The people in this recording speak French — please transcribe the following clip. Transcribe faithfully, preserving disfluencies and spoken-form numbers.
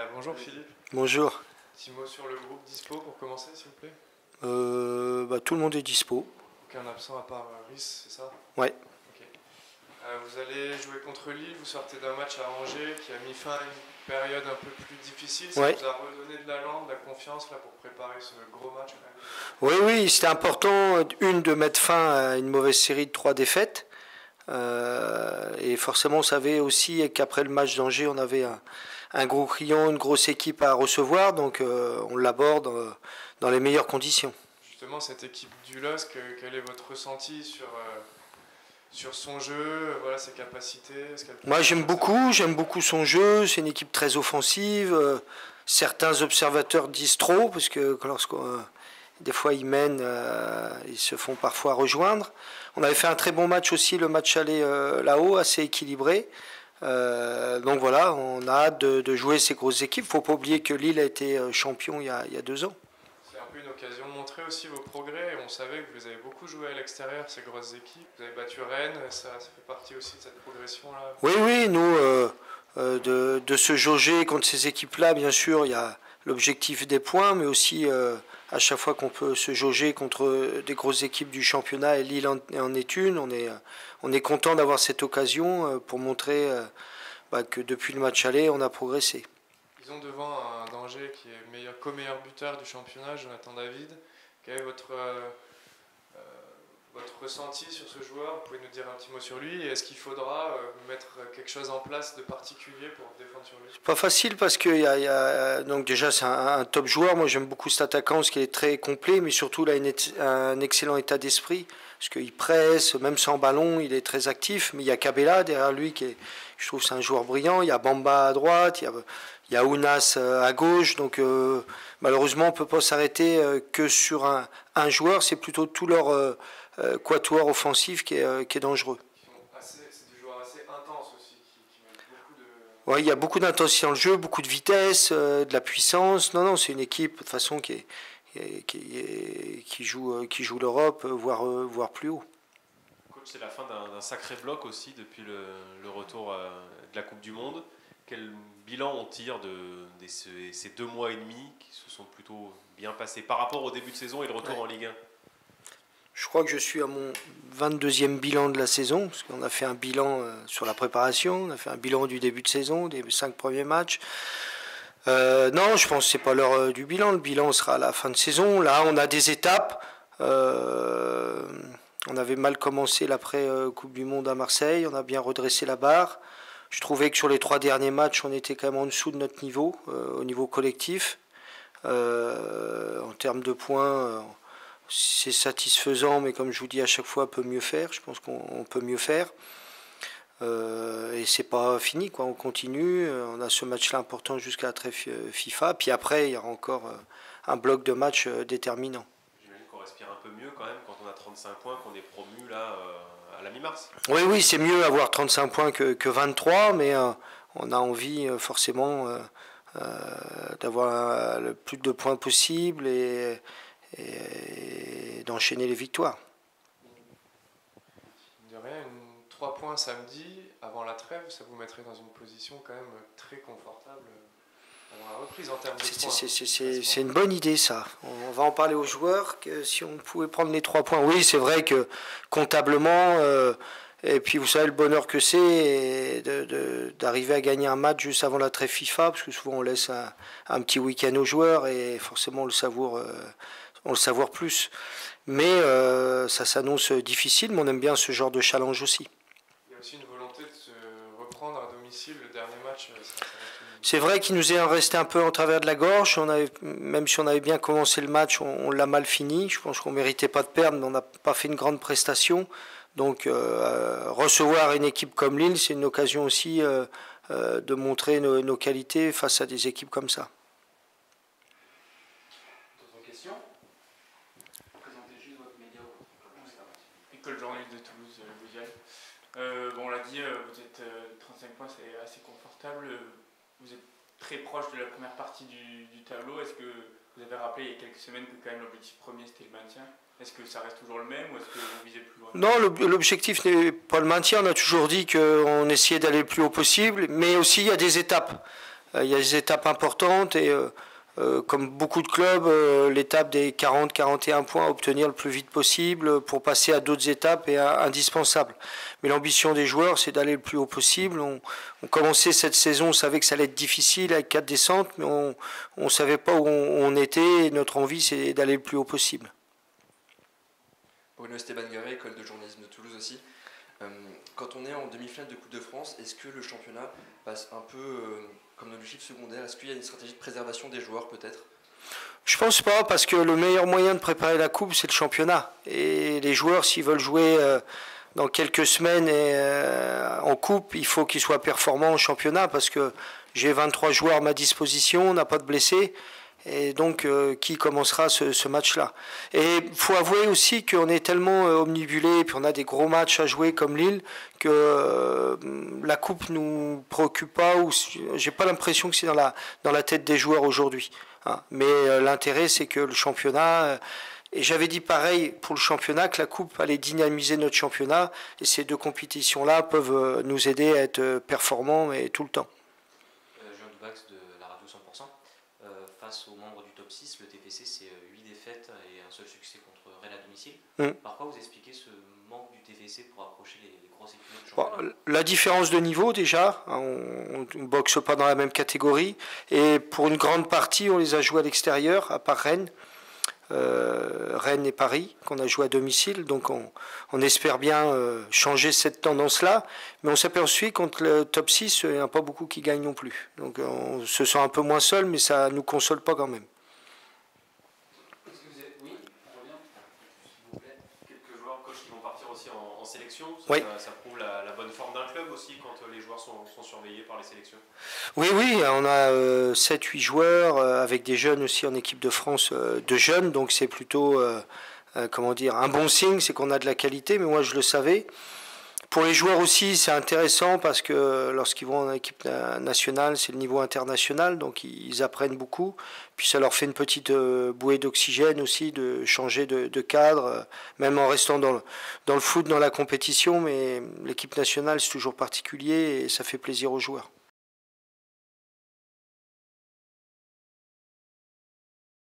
Bonjour Philippe. Bonjour. Petit mot sur le groupe dispo pour commencer, s'il vous plaît. Euh, bah, tout le monde est dispo. Aucun absent à part euh, Rhys, c'est ça? Ouais. Okay. Euh, vous allez jouer contre Lille, vous sortez d'un match à Angers qui a mis fin à une période un peu plus difficile. Ça ouais. vous a redonné de l'allant, de la confiance là, pour préparer ce gros match quand même. Oui, oui, c'était important, une, de mettre fin à une mauvaise série de trois défaites. Euh, et forcément, on savait aussi qu'après le match d'Angers, on avait un, un gros client, une grosse équipe à recevoir, donc euh, on l'aborde euh, dans les meilleures conditions. Justement, cette équipe du L O S C, quel est votre ressenti sur, euh, sur son jeu, voilà, ses capacités? Moi, j'aime beaucoup, j'aime beaucoup son jeu, c'est une équipe très offensive. Euh, certains observateurs disent trop, parce que lorsqu'on... Euh, Des fois, ils mènent, euh, ils se font parfois rejoindre. On avait fait un très bon match aussi, le match aller euh, là-haut, assez équilibré. Euh, donc voilà, on a hâte de, de jouer ces grosses équipes. Il ne faut pas oublier que Lille a été champion il y a, il y a deux ans. C'est un peu une occasion de montrer aussi vos progrès. On savait que vous avez beaucoup joué à l'extérieur, ces grosses équipes. Vous avez battu Rennes, ça, ça fait partie aussi de cette progression-là. Oui, oui, nous, euh, euh, de, de se jauger contre ces équipes-là, bien sûr, il y a l'objectif des points, mais aussi euh, à chaque fois qu'on peut se jauger contre des grosses équipes du championnat, et Lille en, en est une, on est, on est content d'avoir cette occasion pour montrer euh, bah, que depuis le match aller, on a progressé. Ils ont devant un danger qui est meilleur, co-meilleur buteur du championnat, Jonathan David. Quel est votre, euh, euh, votre ressenti sur ce joueur? Vous pouvez nous dire un petit mot sur lui. Est-ce qu'il faudra euh, mettre quelque chose en place de particulier pour défendre sur lui? C'est pas facile parce que y a, y a, donc déjà c'est un, un top joueur. Moi j'aime beaucoup cet attaquant parce qu'il est très complet, mais surtout il a une, un excellent état d'esprit parce qu'il presse, même sans ballon, il est très actif. Mais il y a Cabella derrière lui qui est, je trouve, c'est un joueur brillant. Il y a Bamba à droite, il y a Il y a Ounas à gauche, donc euh, malheureusement on ne peut pas s'arrêter euh, que sur un, un joueur, c'est plutôt tout leur euh, euh, quatuor offensif qui est, euh, qui est dangereux. C'est des joueurs assez intenses aussi, qui, qui mettent beaucoup de... Ouais, il y a beaucoup d'intensité dans le jeu, beaucoup de vitesse, euh, de la puissance. Non, non, c'est une équipe de toute façon qui, est, qui, est, qui joue, qui joue l'Europe, voire, voire plus haut. Coach, c'est la fin d'un sacré bloc aussi depuis le, le retour euh, de la Coupe du Monde. Quel bilan on tire de, de ces, ces deux mois et demi qui se sont plutôt bien passés par rapport au début de saison et le retour ouais. en Ligue un? Je crois que je suis à mon vingt-deuxième bilan de la saison, parce qu'on a fait un bilan sur la préparation, on a fait un bilan du début de saison, des cinq premiers matchs. Euh, non, je pense que ce n'est pas l'heure du bilan, le bilan sera à la fin de saison. Là, on a des étapes. Euh, on avait mal commencé l'après-Coupe du Monde à Marseille, on a bien redressé la barre. Je trouvais que sur les trois derniers matchs, on était quand même en dessous de notre niveau, euh, au niveau collectif. Euh, en termes de points, euh, c'est satisfaisant, mais comme je vous dis à chaque fois, on peut mieux faire. Je pense qu'on peut mieux faire. Euh, et c'est pas fini, quoi. On continue. On a ce match-là important jusqu'à la trêve FIFA. Puis après, il y aura encore un bloc de matchs déterminant. J'imagine qu'on respire un peu mieux quand même quand on a trente-cinq points, qu'on est promu là. Euh... à la mi-mars. Oui, oui, c'est mieux avoir trente-cinq points que, que vingt-trois, mais euh, on a envie euh, forcément euh, euh, d'avoir le plus de points possible et, et, et d'enchaîner les victoires. De rien, une, trois points samedi, avant la trêve, ça vous mettrait dans une position quand même très confortable avant la reprise en termes de points. C'est une bonne idée, ça. On va en parler aux joueurs, que si on pouvait prendre les trois points. Oui, c'est vrai que comptablement, euh, et puis vous savez le bonheur que c'est d'arriver à gagner un match juste avant la trêve FIFA, parce que souvent on laisse un, un petit week-end aux joueurs et forcément on le savoure, euh, on le savoure plus. Mais euh, ça s'annonce difficile, mais on aime bien ce genre de challenge aussi. Il y a aussi une volonté de se reprendre à domicile le dernier match. Ça, ça C'est vrai qu'il nous est resté un peu en travers de la gorge. On avait, même si on avait bien commencé le match, on, on l'a mal fini. Je pense qu'on ne méritait pas de perdre, mais on n'a pas fait une grande prestation. Donc euh, recevoir une équipe comme Lille, c'est une occasion aussi euh, euh, de montrer nos, nos qualités face à des équipes comme ça. D'autres questions? Présentez juste votre média. École journaliste de Toulouse, Louisiane. Euh, bon, on l'a dit, vous êtes euh, trente-cinq points, c'est assez confortable. Vous êtes très proche de la première partie du, du tableau. Est-ce que vous avez rappelé il y a quelques semaines que quand même l'objectif premier c'était le maintien? Est-ce que ça reste toujours le même ou est-ce que vous visez plus loin? Non, l'objectif n'est pas le maintien. On a toujours dit qu'on essayait d'aller le plus haut possible, mais aussi il y a des étapes. il y a des étapes importantes et euh, euh, comme beaucoup de clubs, euh, l'étape des quarante à quarante et un points à obtenir le plus vite possible pour passer à d'autres étapes est euh, indispensable. Mais l'ambition des joueurs, c'est d'aller le plus haut possible. On, on commençait cette saison, on savait que ça allait être difficile avec quatre descentes, mais on ne savait pas où on, on était. Et notre envie, c'est d'aller le plus haut possible. Bruno Esteban Garret, école de journalisme de Toulouse aussi. Euh, quand on est en demi-finale de Coupe de France, est-ce que le championnat passe un peu euh, comme l'objectif secondaire? Est-ce qu'il y a une stratégie de préservation des joueurs peut-être? Je pense pas, parce que le meilleur moyen de préparer la Coupe, c'est le championnat. Et les joueurs, s'ils veulent jouer euh, dans quelques semaines et, euh, en Coupe, il faut qu'ils soient performants en championnat, parce que j'ai vingt-trois joueurs à ma disposition, on n'a pas de blessés. Et donc, euh, qui commencera ce, ce match-là? Et il faut avouer aussi qu'on est tellement euh, omnibulé, puis on a des gros matchs à jouer comme Lille, que euh, la Coupe nous préoccupe pas, ou j'ai pas l'impression que c'est dans la, dans la tête des joueurs aujourd'hui. Hein. Mais euh, l'intérêt, c'est que le championnat... Euh, et j'avais dit pareil pour le championnat, que la Coupe allait dynamiser notre championnat, et ces deux compétitions-là peuvent euh, nous aider à être performants et tout le temps. Jean Dubax de la radio cent pour cent. Euh, face aux membres du top six, le T F C c'est huit défaites et un seul succès contre Rennes à domicile. Mm. Par quoi vous expliquez ce manque du T F C pour approcher les, les grosses équipes du championnat? Bon, la différence de niveau déjà, on ne boxe pas dans la même catégorie, et pour une grande partie on les a joués à l'extérieur, à part Rennes. Euh, Rennes et Paris, qu'on a joué à domicile, donc on, on espère bien euh, changer cette tendance-là, mais on s'aperçoit contre le top six, il n'y en a pas beaucoup qui gagnent non plus, donc on se sent un peu moins seul, mais ça ne nous console pas quand même. Est-ce que vous êtes... Oui, on revient, s'il vous plaît. Quelques joueurs, coach, qui vont partir aussi en, en sélection, ça, oui. ça, ça prouve la, la bonne forme d'un club aussi quand les joueurs sont, sont surveillés par les sélections. Oui, oui, on a euh, sept huit joueurs, euh, avec des jeunes aussi en équipe de France, euh, de jeunes, donc c'est plutôt, euh, euh, comment dire, un bon signe, c'est qu'on a de la qualité, mais moi je le savais. Pour les joueurs aussi, c'est intéressant parce que lorsqu'ils vont en équipe nationale, c'est le niveau international, donc ils apprennent beaucoup. Puis ça leur fait une petite bouée d'oxygène aussi, de changer de, de cadre, même en restant dans le, dans le foot, dans la compétition, mais l'équipe nationale, c'est toujours particulier et ça fait plaisir aux joueurs.